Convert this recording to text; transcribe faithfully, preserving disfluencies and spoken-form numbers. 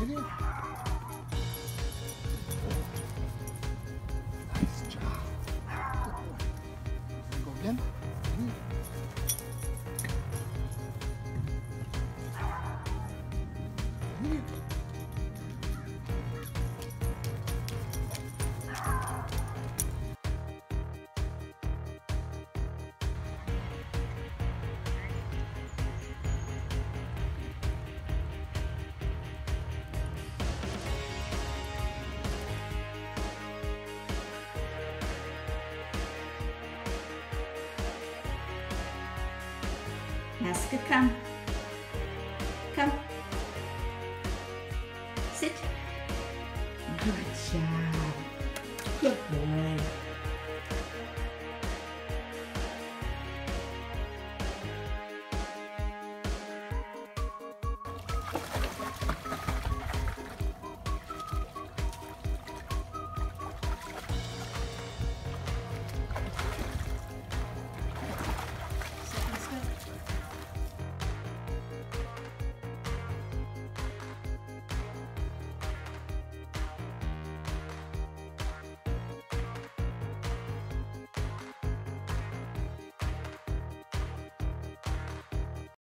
Vivian. Nice job. Good boy. Go again. Vivian. Vivian. Aska, come. Come. Sit. Good job. Good boy.